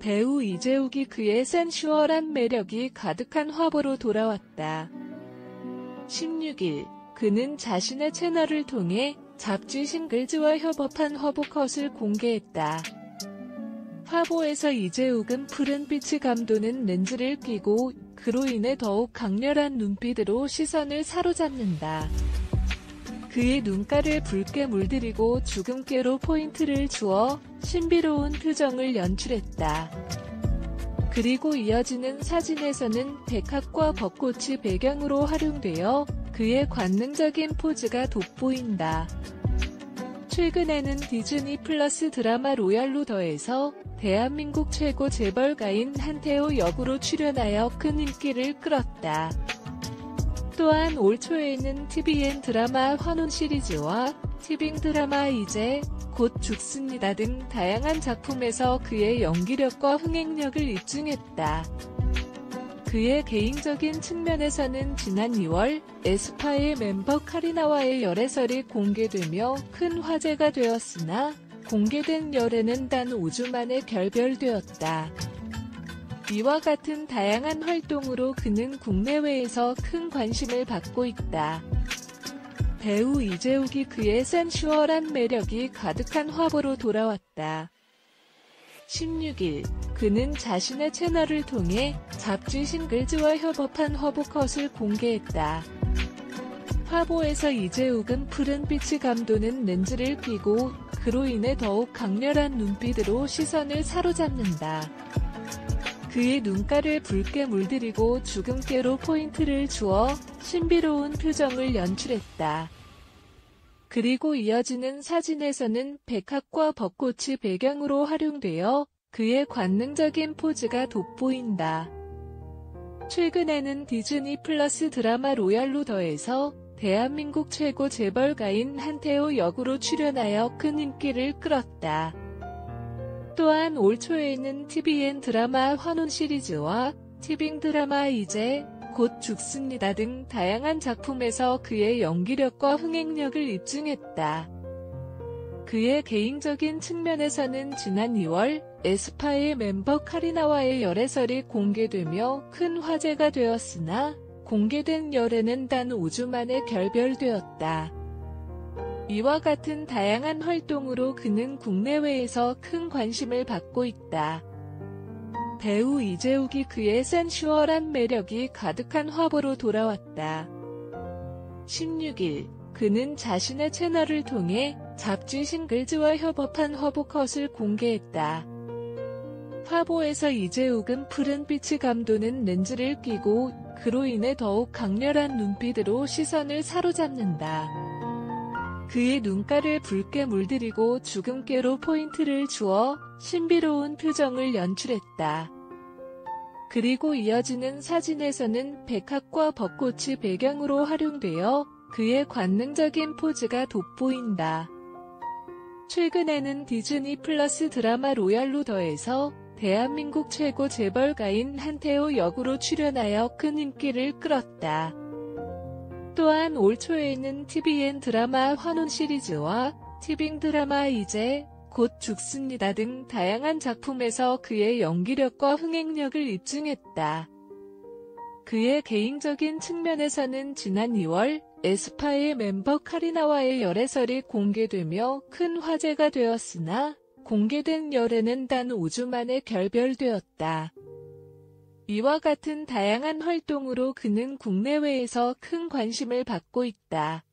배우 이재욱이 그의 센슈얼한 매력이 가득한 화보로 돌아왔다. 16일, 그는 자신의 채널을 통해 잡지 싱글즈와 협업한 화보컷을 공개했다. 화보에서 이재욱은 푸른빛이 감도는 렌즈를 끼고 그로 인해 더욱 강렬한 눈빛으로 시선을 사로잡는다. 그의 눈가를 붉게 물들이고 주근깨로 포인트를 주어 신비로운 표정을 연출했다. 그리고 이어지는 사진에서는 백합과 벚꽃이 배경으로 활용되어 그의 관능적인 포즈가 돋보인다. 최근에는 디즈니 플러스 드라마 로얄로 더해서 대한민국 최고 재벌가인 한태호 역으로 출연하여 큰 인기를 끌었다. 또한 올 초에는 TVN 드라마 환혼 시리즈와 티빙 드라마 이제 곧 죽습니다 등 다양한 작품에서 그의 연기력과 흥행력을 입증했다. 그의 개인적인 측면에서는 지난 2월 에스파의 멤버 카리나와의 열애설이 공개되며 큰 화제가 되었으나 공개된 열애는 단 5주 만에 결별되었다. 이와 같은 다양한 활동으로 그는 국내외에서 큰 관심을 받고 있다. 배우 이재욱이 그의 센슈얼한 매력이 가득한 화보로 돌아왔다. 16일, 그는 자신의 채널을 통해 잡지 싱글즈와 협업한 화보컷을 공개했다. 화보에서 이재욱은 푸른빛이 감도는 렌즈를 끼고 그로 인해 더욱 강렬한 눈빛으로 시선을 사로잡는다. 그의 눈가를 붉게 물들이고 주근깨로 포인트를 주어 신비로운 표정을 연출했다. 그리고 이어지는 사진에서는 백합과 벚꽃이 배경으로 활용되어 그의 관능적인 포즈가 돋보인다. 최근에는 디즈니 플러스 드라마 로얄로 더해서 대한민국 최고 재벌가인 한태호 역으로 출연하여 큰 인기를 끌었다. 또한 올 초에는 TVN 드라마 환혼 시리즈와 티빙 드라마 이제 곧 죽습니다 등 다양한 작품에서 그의 연기력과 흥행력을 입증했다. 그의 개인적인 측면에서는 지난 2월 에스파의 멤버 카리나와의 열애설이 공개되며 큰 화제가 되었으나 공개된 열애는 단 5주 만에 결별되었다. 이와 같은 다양한 활동으로 그는 국내외에서 큰 관심을 받고 있다. 배우 이재욱이 그의 센슈얼한 매력이 가득한 화보로 돌아왔다. 16일, 그는 자신의 채널을 통해 잡지 싱글즈와 협업한 화보컷을 공개했다. 화보에서 이재욱은 푸른빛이 감도는 렌즈를 끼고 그로 인해 더욱 강렬한 눈빛으로 시선을 사로잡는다. 그의 눈가를 붉게 물들이고 주근깨로 포인트를 주어 신비로운 표정을 연출했다. 그리고 이어지는 사진에서는 백합과 벚꽃이 배경으로 활용되어 그의 관능적인 포즈가 돋보인다. 최근에는 디즈니 플러스 드라마 로얄로 더해서 대한민국 최고 재벌가인 한태호 역으로 출연하여 큰 인기를 끌었다. 또한 올 초에는 TVN 드라마 환혼 시리즈와 티빙 드라마 이제 곧 죽습니다 등 다양한 작품에서 그의 연기력과 흥행력을 입증했다. 그의 개인적인 측면에서는 지난 2월 에스파의 멤버 카리나와의 열애설이 공개되며 큰 화제가 되었으나 공개된 열애는 단 5주 만에 결별되었다. 이와 같은 다양한 활동으로 그는 국내외에서 큰 관심을 받고 있다.